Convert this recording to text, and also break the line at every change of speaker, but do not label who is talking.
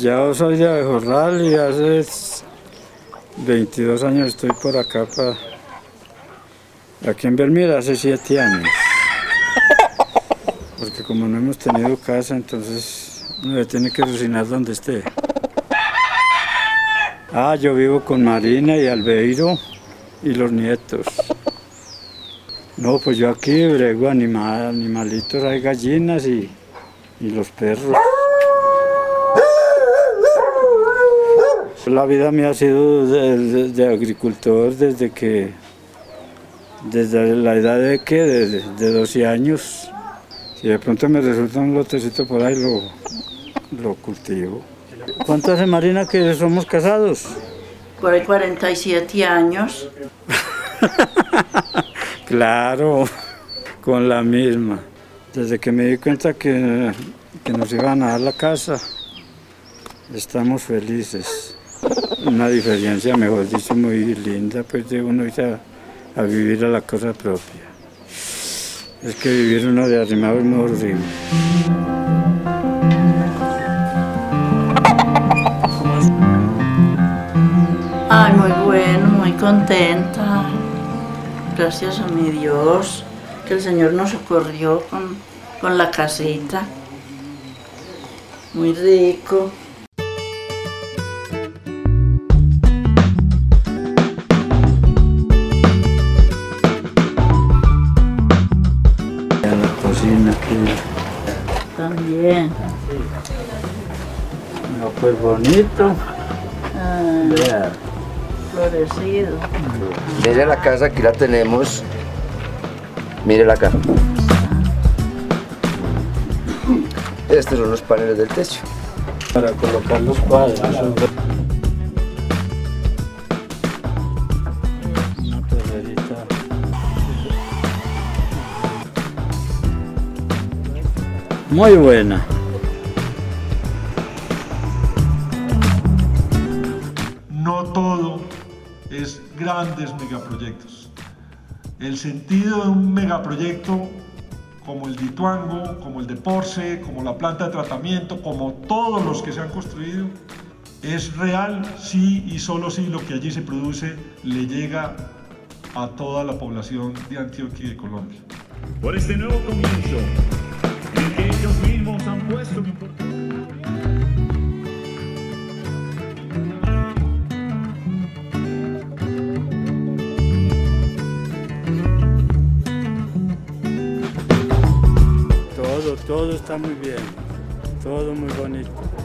Yo soy de Abejorral y hace 22 años estoy por acá, aquí en Belmira hace 7 años. Porque como no hemos tenido casa, entonces uno tiene que cocinar donde esté. Yo vivo con Marina y Albeiro y los nietos. No, pues yo aquí brego animalitos, hay gallinas y los perros. La vida mía ha sido de agricultor desde la edad de 12 años. Si de pronto me resulta un lotecito por ahí, lo cultivo. ¿Cuánto hace, Marina, que somos casados?
Por ahí 47 años.
Claro, con la misma. Desde que me di cuenta que nos iban a dar la casa, estamos felices. Una diferencia, mejor dicho, muy linda, pues de uno irse a vivir a la cosa propia. Es que vivir uno de arrimado es muy horrible.
Ay, muy bueno, muy contenta. Gracias a mi Dios, que el Señor nos socorrió con la casita. Muy rico.
En la cocina aquí.
También.
No, pues bonito.
Vea. Florecido.
Mire la casa, aquí la tenemos. Mírela acá. Estos son los paneles del techo.
Para colocar los cuadros. Una terrerita. Muy buena.
No todo es grandes megaproyectos. El sentido de un megaproyecto como el de Ituango, como el de Porce, como la planta de tratamiento, como todos los que se han construido, es real si y solo si lo que allí se produce le llega a toda la población de Antioquia y de Colombia.
Por este nuevo comienzo, en el que ellos mismos han puesto un importante...
Todo está muy bien, todo muy bonito.